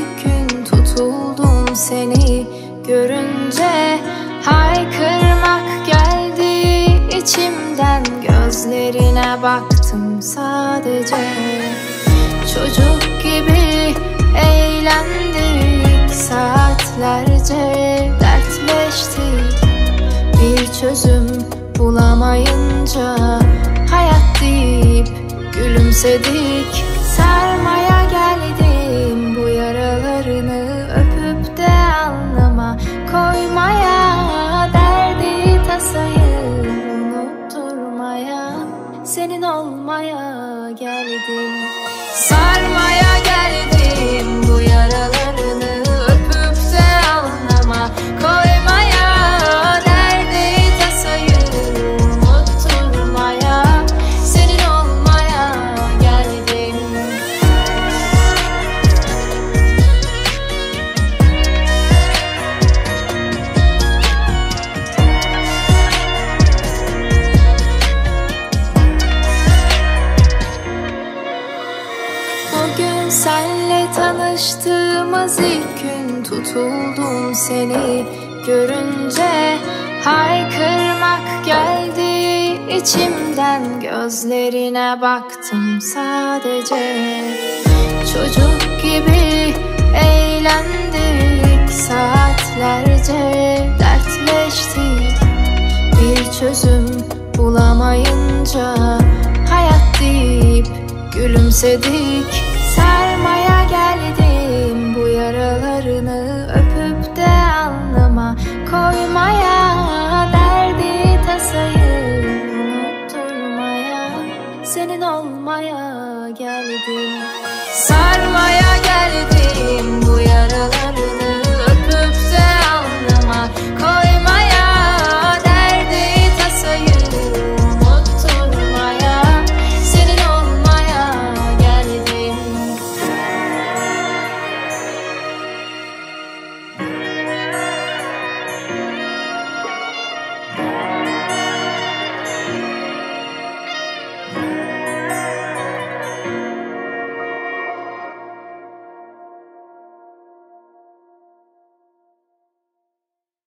ilk gün tutuldum seni görünce. Haykırmak geldi içimden, gözlerine baktım sadece. Çocuk gibi eğlendik saatlerce, dertleştik. Bir çözüm bulamayınca hayat deyip gülümsedik. Sarmaya geldim bu yaralarını, öpüp de alnıma koymaya. Derdi tasayı unutturmaya, senin olmaya geldim. Sarmaya geldim bu yaralarını, öpüp de alnıma koymaya. Derdi tasayı unutturmaya, senin olmaya geldim. Bugün senle tanıştığımız ilk gün tutuldum seni görünce. Haykırmak geldi içimden, gözlerine baktım sadece. Çocuk gibi eğlendik saatlerce, dertleştik. Bir çözüm bulamayınca hayat deyip gülümsedik. Sarmaya geldim bu yaralarını, öpüp de alnıma koymaya. Derdi tasayı unutturmaya, senin olmaya